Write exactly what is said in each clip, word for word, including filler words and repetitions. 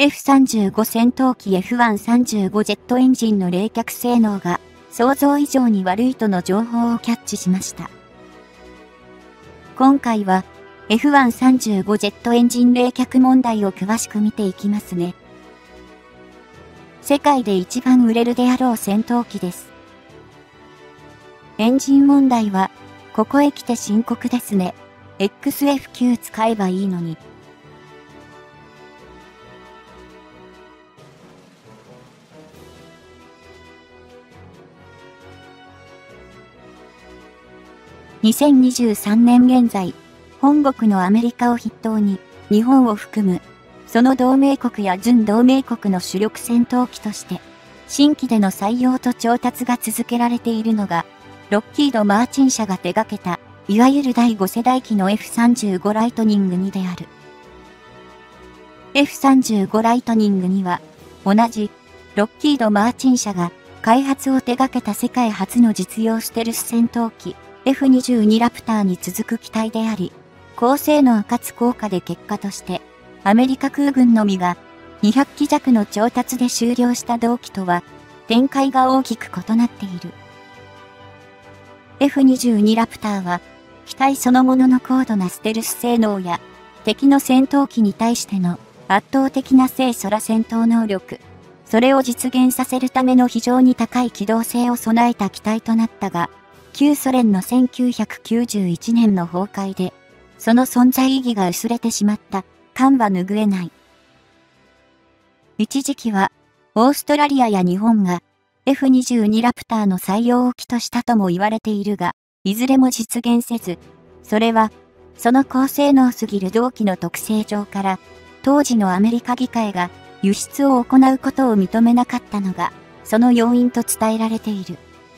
エフさんじゅうご 戦闘機 エフワンさんじゅうご ジェットエンジンの冷却性能が想像以上に悪いとの情報をキャッチしました。今回は エフワンさんじゅうご ジェットエンジン冷却問題を詳しく見ていきますね。世界で一番売れるであろう戦闘機です。エンジン問題はここへ来て深刻ですね。エックスエフきゅう 使えばいいのに。にせんにじゅうさんねん現在、本国のアメリカを筆頭に、日本を含む、その同盟国や準同盟国の主力戦闘機として、新規での採用と調達が続けられているのが、ロッキード・マーチン社が手掛けた、いわゆるだいご世代機の エフさんじゅうご ライトニングにである。エフさんじゅうご ライトニングには、同じ、ロッキード・マーチン社が開発を手掛けた世界初の実用ステルス戦闘機、エフにじゅうに ラプターに続く機体であり、高性能かつ高価で結果として、アメリカ空軍のみがにひゃくき弱の調達で終了した同機とは、展開が大きく異なっている。エフにじゅうに ラプターは、機体そのものの高度なステルス性能や、敵の戦闘機に対しての圧倒的な正空戦闘能力、それを実現させるための非常に高い機動性を備えた機体となったが、旧ソ連のせんきゅうひゃくきゅうじゅういちねんの崩壊で、その存在意義が薄れてしまった感は拭えない。一時期は、オーストラリアや日本が エフにじゅうに ラプターの採用を期としたとも言われているが、いずれも実現せず、それは、その高性能すぎる同機の特性上から、当時のアメリカ議会が輸出を行うことを認めなかったのが、その要因と伝えられている。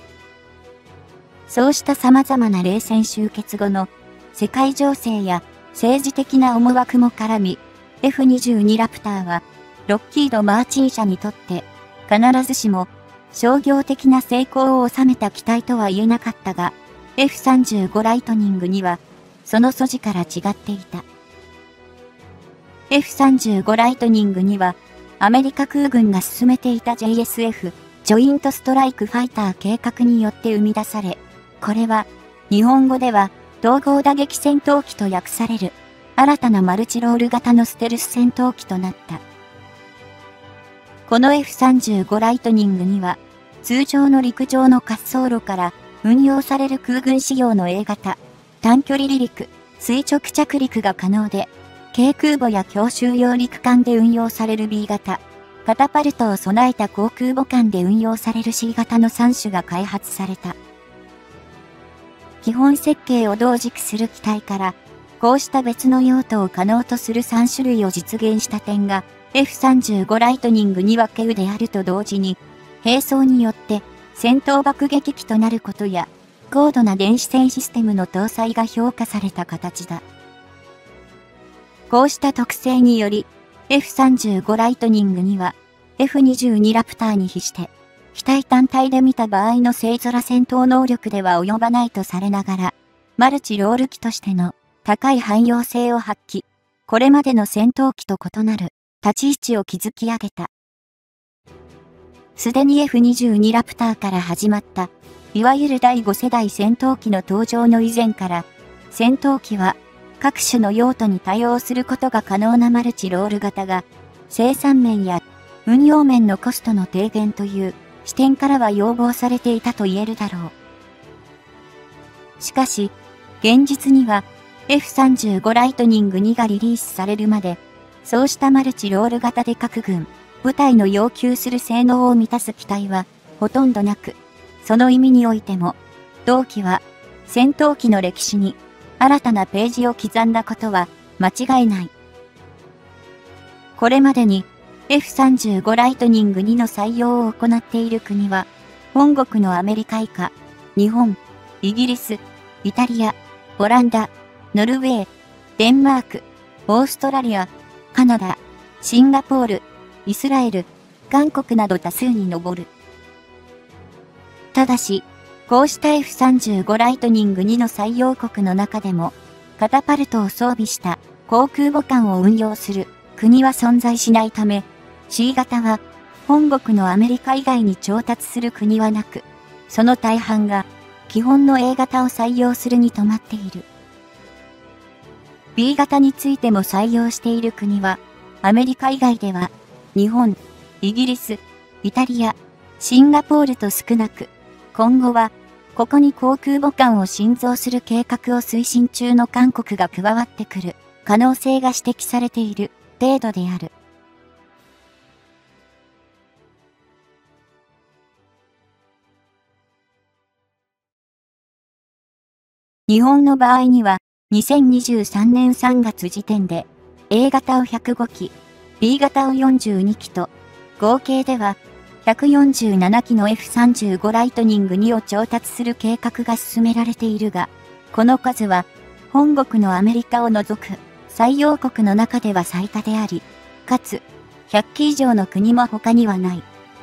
そうした様々な冷戦終結後の世界情勢や政治的な思惑も絡み、エフにじゅうに ラプターはロッキード・マーチン社にとって必ずしも商業的な成功を収めた機体とは言えなかったが、エフさんじゅうご ライトニングにはその素地から違っていた。エフさんじゅうご ライトニングにはアメリカ空軍が進めていた ジェイエスエフ、ジョイントストライクファイター計画によって生み出され、これは、日本語では、統合打撃戦闘機と訳される、新たなマルチロール型のステルス戦闘機となった。この エフさんじゅうご ライトニングには、通常の陸上の滑走路から運用される空軍仕様の A 型、短距離離陸、垂直着陸が可能で、軽空母や強襲揚陸艦で運用される B 型、カタパルトを備えた航空母艦で運用される C 型のさん種が開発された。基本設計を同軸する機体から、こうした別の用途を可能とするさん種類を実現した点が、エフさんじゅうご ライトニングには稀有であると同時に、並走によって戦闘爆撃機となることや、高度な電子戦システムの搭載が評価された形だ。こうした特性により、エフさんじゅうご ライトニングには、エフにじゅうに ラプターに比して、機体単体で見た場合の正空戦闘能力では及ばないとされながら、マルチロール機としての高い汎用性を発揮、これまでの戦闘機と異なる立ち位置を築き上げた。すでに エフにじゅうに ラプターから始まった、いわゆるだいご世代戦闘機の登場の以前から、戦闘機は各種の用途に対応することが可能なマルチロール型が、生産面や運用面のコストの低減という視点からは要望されていたと言えるだろう。しかし、現実には エフさんじゅうご ライトニングにがリリースされるまで、そうしたマルチロール型で各軍、部隊の要求する性能を満たす機体はほとんどなく、その意味においても、同機は戦闘機の歴史に新たなページを刻んだことは間違いない。これまでに、エフさんじゅうご ライトニングにの採用を行っている国は、本国のアメリカ以下、日本、イギリス、イタリア、オランダ、ノルウェー、デンマーク、オーストラリア、カナダ、シンガポール、イスラエル、韓国など多数に上る。ただし、こうした エフさんじゅうご ライトニングにの採用国の中でも、カタパルトを装備した航空母艦を運用する国は存在しないため、 シー 型は、本国のアメリカ以外に調達する国はなく、その大半が、基本の A 型を採用するに止まっている。B 型についても採用している国は、アメリカ以外では、日本、イギリス、イタリア、シンガポールと少なく、今後は、ここに航空母艦を新造する計画を推進中の韓国が加わってくる可能性が指摘されている程度である。日本の場合には、にせんにじゅうさんねんさんがつ時点で、A 型をひゃくごき、B 型をよんじゅうにきと、合計では、ひゃくよんじゅうななきの エフさんじゅうご ライトニングにを調達する計画が進められているが、この数は、本国のアメリカを除く、採用国の中では最多であり、かつ、ひゃっき以上の国も他にはない。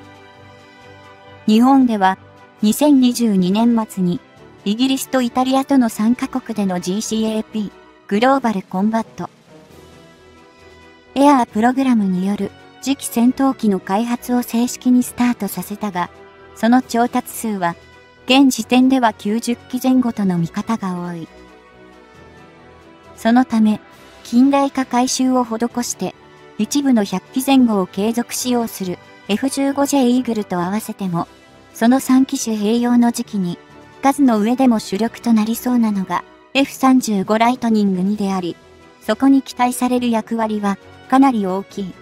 日本では、にせんにじゅうにねん末に、イギリスとイタリアとのさんカ国での ジーシーエーピー、グローバルコンバット、エアープログラムによる次期戦闘機の開発を正式にスタートさせたが、その調達数は、現時点ではきゅうじゅっきぜん後との見方が多い。そのため、近代化改修を施して、一部のひゃっきぜん後を継続使用する エフじゅうごジェイ イーグルと合わせても、そのさん機種併用の時期に、数の上でも主力となりそうなのが エフさんじゅうご ライトニングにであり、そこに期待される役割はかなり大きい。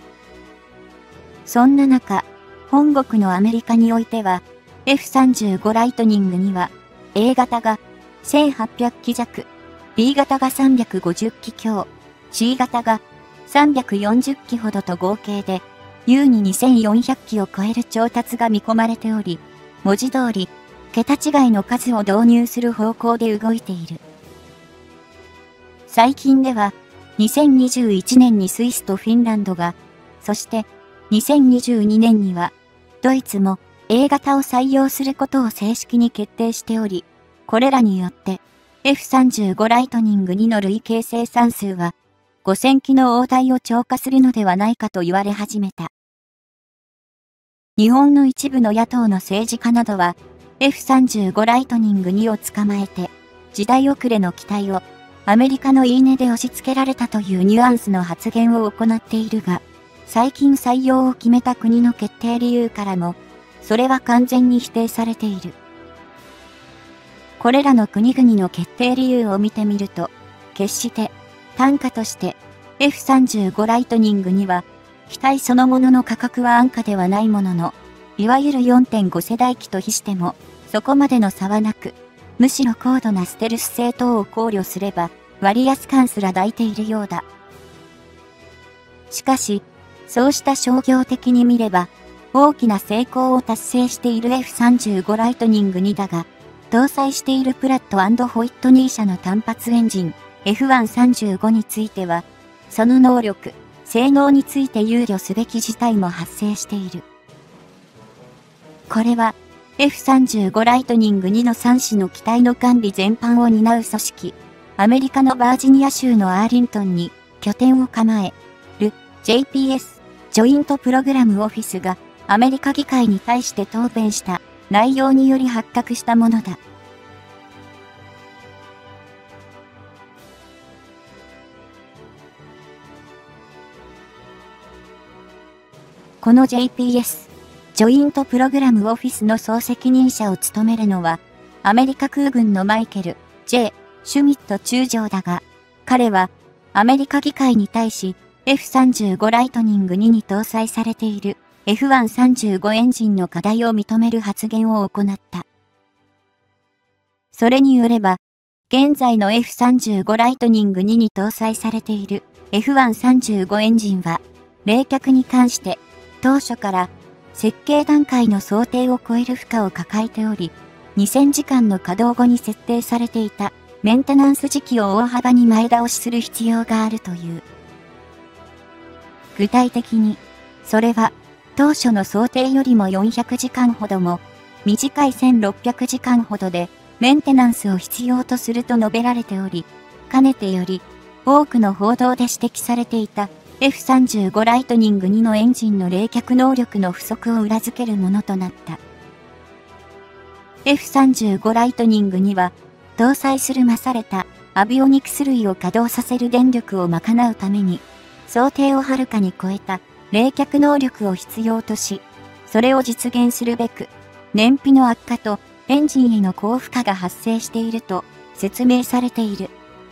そんな中、本国のアメリカにおいては、エフさんじゅうご ライトニングには、A 型がせんはっぴゃくき弱、B 型がさんびゃくごじゅっき強、C 型がさんびゃくよんじゅっきほどと合計で、優ににせんよんひゃっきを超える調達が見込まれており、文字通り、桁違いの数を導入する方向で動いている。最近では、にせんにじゅういちねんにスイスとフィンランドが、そしてにせんにじゅうにねんには、ドイツも A 型を採用することを正式に決定しており、これらによって エフさんじゅうご ライトニングにの累計生産数はごせんきの大台を超過するのではないかと言われ始めた。日本の一部の野党の政治家などは、エフさんじゅうご ライトニングにを捕まえて、時代遅れの期待をアメリカの言い値で押し付けられたというニュアンスの発言を行っているが、最近採用を決めた国の決定理由からも、それは完全に否定されている。これらの国々の決定理由を見てみると、決して単価として エフさんじゅうご ライトニングには、機体そのものの価格は安価ではないものの、いわゆる よんてんご 世代機と比しても、そこまでの差はなく、むしろ高度なステルス性等を考慮すれば、割安感すら抱いているようだ。しかし、そうした商業的に見れば、大きな成功を達成している エフさんじゅうご ライトニングにだが、搭載しているプラット&ホイットニー社の単発エンジン エフワンさんじゅうご については、その能力、性能について憂慮すべき事態も発生している。これは、エフさんじゅうご ライトニングにのさん種の機体の管理全般を担う組織、アメリカのバージニア州のアーリントンに拠点を構える ジェイピーエス、ジョイントプログラムオフィスがアメリカ議会に対して答弁した内容により発覚したものだ。この ジェイピーエス、ジョイントプログラムオフィスの総責任者を務めるのは、アメリカ空軍のマイケル・ジェイ・シュミット中将だが、彼は、アメリカ議会に対し、エフさんじゅうご ライトニングにに搭載されている エフワンさんじゅうご エンジンの課題を認める発言を行った。それによれば、現在の エフさんじゅうご ライトニングにに搭載されている エフワンさんじゅうご エンジンは、冷却に関して、当初から、設計段階の想定を超える負荷を抱えており、にせんじかんの稼働後に設定されていたメンテナンス時期を大幅に前倒しする必要があるという。具体的に、それは当初の想定よりもよんひゃくじかんほども短いせんろっぴゃくじかんほどでメンテナンスを必要とすると述べられており、かねてより多くの報道で指摘されていたエフさんじゅうご ライトニングにのエンジンの冷却能力の不足を裏付けるものとなった。エフさんじゅうご ライトニングには、搭載する増されたアビオニクス類を稼働させる電力を賄うために、想定をはるかに超えた冷却能力を必要とし、それを実現するべく、燃費の悪化とエンジンへの高負荷が発生していると説明されている。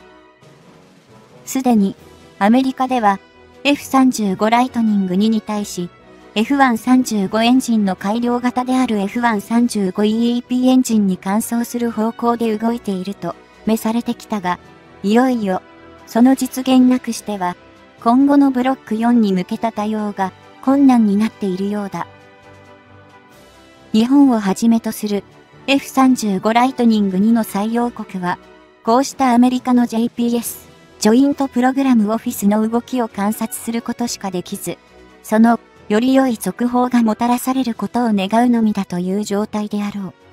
すでにアメリカでは エフさんじゅうご ライトニングにに対し エフワンさんじゅうご エンジンの改良型である エフワンさんじゅうごイーイーピー エンジンに換装する方向で動いていると召されてきたが、いよいよその実現なくしては今後のブロックよんに向けた対応が困難になっているようだ。日本をはじめとする エフさんじゅうご ライトニングにの採用国は、こうしたアメリカの ジェイピーエス、ジョイントプログラムオフィスの動きを観察することしかできず、そのより良い続報がもたらされることを願うのみだという状態であろう。